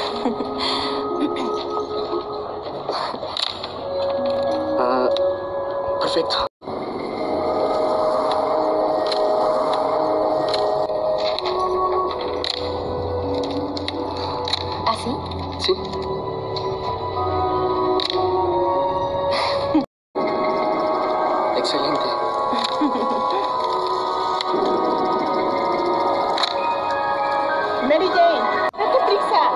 Perfecto. ¿Así? Sí. Excelente. Mary Jane, date prisa.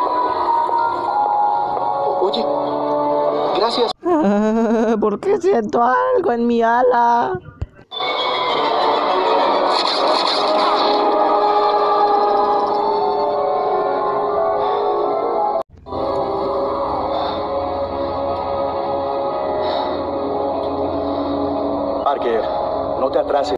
Oye, gracias. ¿Por qué siento algo en mi ala? Parker, no te atrases.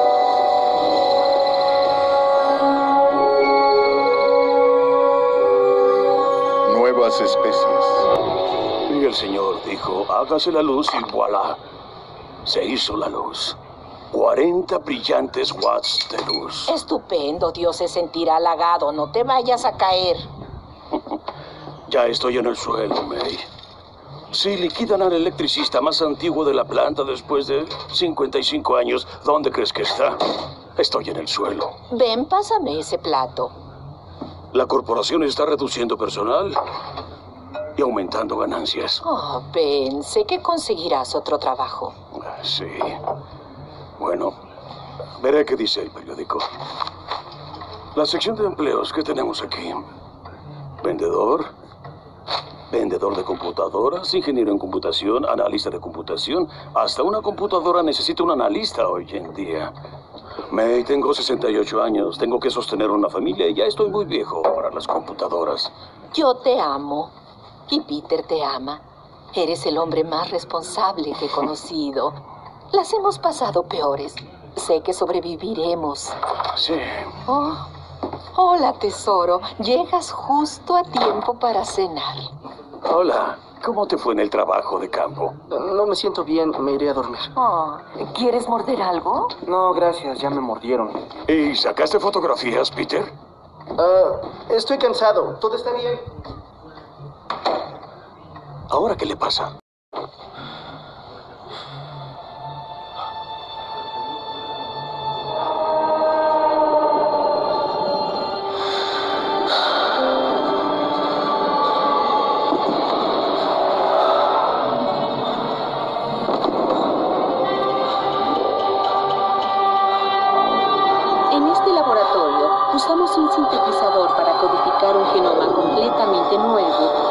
Nuevas especies. Y el Señor dijo, hágase la luz y voilà. Se hizo la luz. 40 brillantes watts de luz. Estupendo, Dios se sentirá halagado. No te vayas a caer. Ya estoy en el suelo, May. Si liquidan al electricista más antiguo de la planta después de 55 años, ¿dónde crees que está? Estoy en el suelo. Ven, pásame ese plato. La corporación está reduciendo personal y aumentando ganancias. Oh, Ben, sé que conseguirás otro trabajo. Sí. Bueno, veré qué dice el periódico. La sección de empleos que tenemos aquí. Vendedor. Vendedor de computadoras, ingeniero en computación, analista de computación. Hasta una computadora necesita un analista hoy en día. May, tengo 68 años. Tengo que sostener una familia y ya estoy muy viejo para las computadoras. Yo te amo. Y Peter te ama. Eres el hombre más responsable que he conocido. Las hemos pasado peores. Sé que sobreviviremos. Sí. Oh, hola, tesoro. Llegas justo a tiempo para cenar. Hola. ¿Cómo te fue en el trabajo de campo? No me siento bien, me iré a dormir. Oh, ¿quieres morder algo? No, gracias, ya me mordieron. ¿Y sacaste fotografías, Peter? Estoy cansado, todo está bien. ¿Ahora qué le pasa? En este laboratorio usamos un sintetizador para codificar un genoma completamente nuevo